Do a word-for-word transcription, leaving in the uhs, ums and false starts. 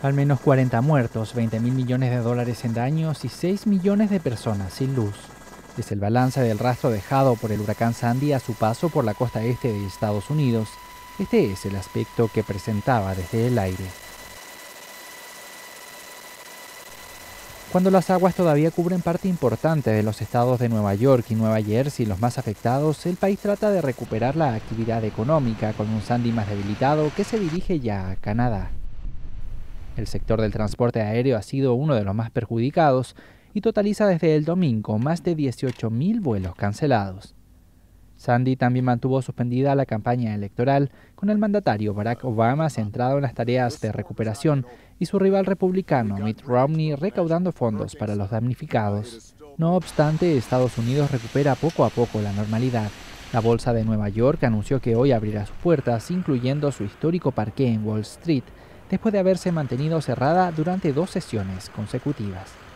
Al menos cuarenta muertos, veinte mil millones de dólares en daños y seis millones de personas sin luz. Es el balance del rastro dejado por el huracán Sandy a su paso por la costa este de Estados Unidos. Este es el aspecto que presentaba desde el aire. Cuando las aguas todavía cubren parte importante de los estados de Nueva York y Nueva Jersey, los más afectados, el país trata de recuperar la actividad económica con un Sandy más debilitado que se dirige ya a Canadá. El sector del transporte aéreo ha sido uno de los más perjudicados y totaliza desde el domingo más de dieciocho mil vuelos cancelados. Sandy también mantuvo suspendida la campaña electoral, con el mandatario Barack Obama centrado en las tareas de recuperación y su rival republicano Mitt Romney recaudando fondos para los damnificados. No obstante, Estados Unidos recupera poco a poco la normalidad. La Bolsa de Nueva York anunció que hoy abrirá sus puertas, incluyendo su histórico parque en Wall Street, después de haberse mantenido cerrada durante dos sesiones consecutivas.